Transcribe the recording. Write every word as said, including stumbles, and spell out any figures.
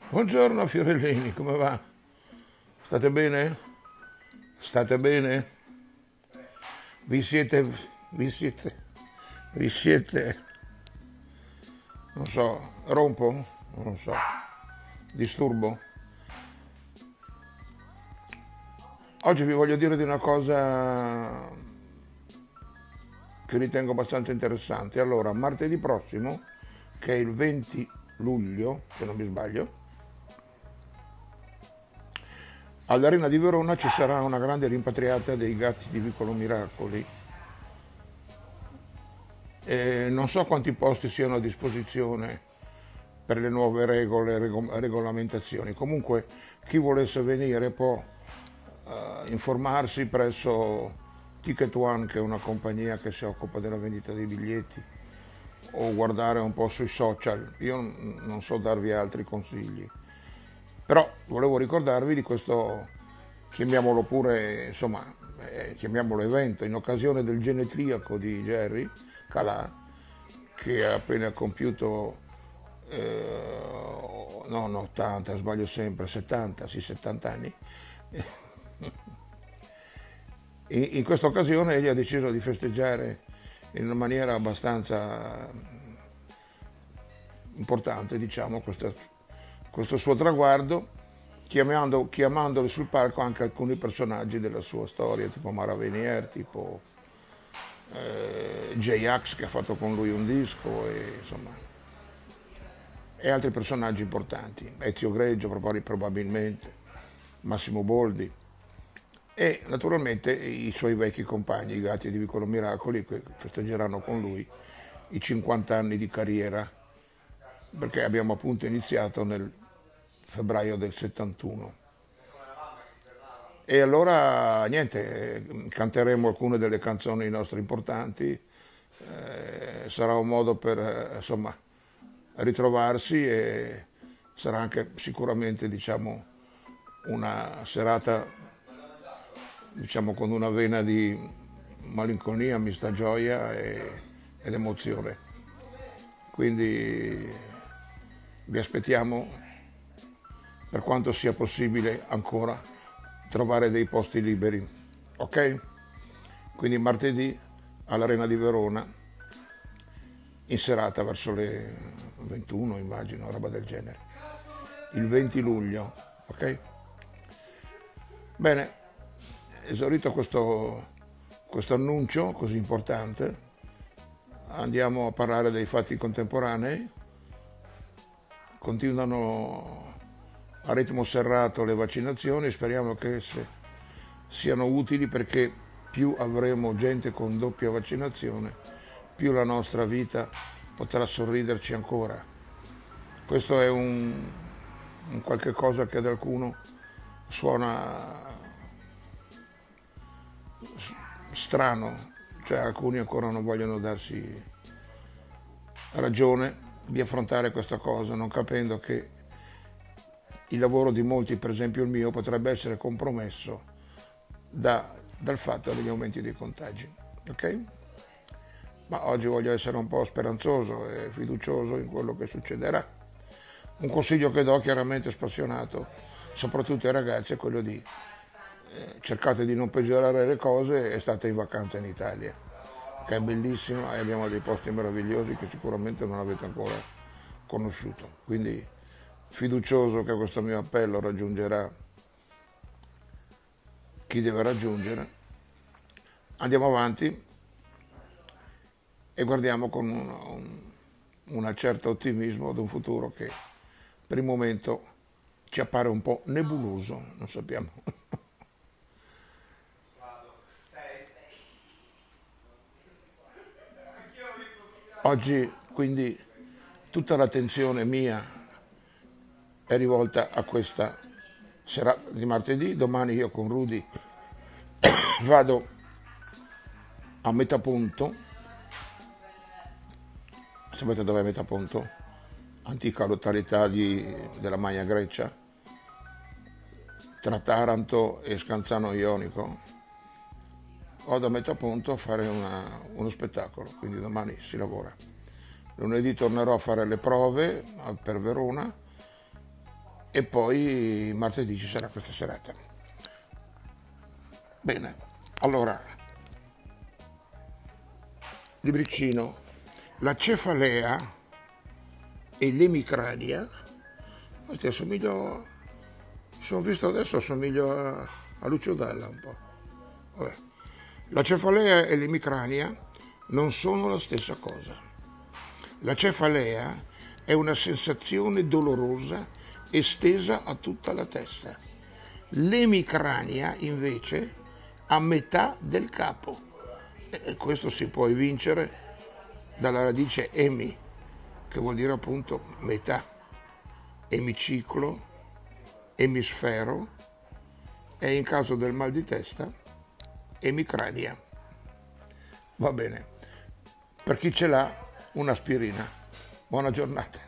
Buongiorno Fiorellini, come va? State bene? State bene? Vi siete, vi siete, vi siete, non so, rompo? Non so, disturbo? Oggi vi voglio dire di una cosa che ritengo abbastanza interessante. Allora, martedì prossimo, che è il venti luglio, se non mi sbaglio, all'Arena di Verona ci sarà una grande rimpatriata dei gatti di Vicolo Miracoli. E non so quanti posti siano a disposizione per le nuove regole e regolamentazioni. Comunque chi volesse venire può uh, informarsi presso Ticket One, che è una compagnia che si occupa della vendita dei biglietti, o guardare un po' sui social. Io non so darvi altri consigli. Però volevo ricordarvi di questo, chiamiamolo pure, insomma, eh, chiamiamolo evento, in occasione del genetriaco di Jerry Calà, che ha appena compiuto, eh, no, no, ottanta, sbaglio sempre, settanta, sì, settanta anni. In, in questa occasione egli ha deciso di festeggiare in una maniera abbastanza importante, diciamo, questa questo suo traguardo, chiamando, chiamandoli sul palco anche alcuni personaggi della sua storia, tipo Mara Venier, tipo eh, J-Ax, che ha fatto con lui un disco, e, insomma, e altri personaggi importanti, Ezio Greggio probabilmente, Massimo Boldi, e naturalmente i suoi vecchi compagni, i Gatti di Vicolo Miracoli, che festeggeranno con lui i cinquanta anni di carriera, perché abbiamo appunto iniziato nel febbraio del settantuno. E allora niente, canteremo alcune delle canzoni nostre importanti, eh, sarà un modo per eh, insomma ritrovarsi, e sarà anche sicuramente, diciamo, una serata, diciamo, con una vena di malinconia, mista gioia e, ed emozione. Quindi vi aspettiamo, per quanto sia possibile ancora trovare dei posti liberi, ok? Quindi martedì all'Arena di Verona, in serata verso le ventuno, immagino, roba del genere, il venti luglio, ok? Bene, esaurito questo, questo annuncio così importante, andiamo a parlare dei fatti contemporanei. Continuano a ritmo serrato le vaccinazioni, speriamo che esse siano utili, perché più avremo gente con doppia vaccinazione, più la nostra vita potrà sorriderci ancora. Questo è un, un qualche cosa che ad alcuno suona strano, cioè alcuni ancora non vogliono darsi ragione di affrontare questa cosa, non capendo che il lavoro di molti, per esempio il mio, potrebbe essere compromesso da, dal fatto degli aumenti dei contagi. Ok? Ma oggi voglio essere un po' speranzoso e fiducioso in quello che succederà. Un consiglio che do, chiaramente spassionato, soprattutto ai ragazzi, è quello di eh, cercate di non peggiorare le cose e state in vacanza in Italia, che è bellissima, e abbiamo dei posti meravigliosi che sicuramente non avete ancora conosciuto. Quindi fiducioso che questo mio appello raggiungerà chi deve raggiungere. Andiamo avanti e guardiamo con un, un, una certa ottimismo ad un futuro che per il momento ci appare un po' nebuloso, non sappiamo. Oggi quindi tutta l'attenzione mia è rivolta a questa serata di martedì. Domani io con Rudy vado a Metaponto. Sapete dov'è Metaponto? Antica località di, della Magna Grecia, tra Taranto e Scanzano Ionico. Vado a Metaponto a fare una, uno spettacolo, quindi domani si lavora. Lunedì tornerò a fare le prove per Verona, e poi martedì ci sarà questa serata. Bene, allora, libricino, la cefalea e l'emicrania, questi assomiglio, mi sono visto adesso, assomiglio a, a Lucio Dalla un po'. Vabbè. La cefalea e l'emicrania non sono la stessa cosa. La cefalea è una sensazione dolorosa estesa a tutta la testa. L'emicrania invece a metà del capo. E questo si può evincere dalla radice emi, che vuol dire appunto metà, emiciclo, emisfero, e in caso del mal di testa, emicrania. Va bene. Per chi ce l'ha, un'aspirina. Buona giornata.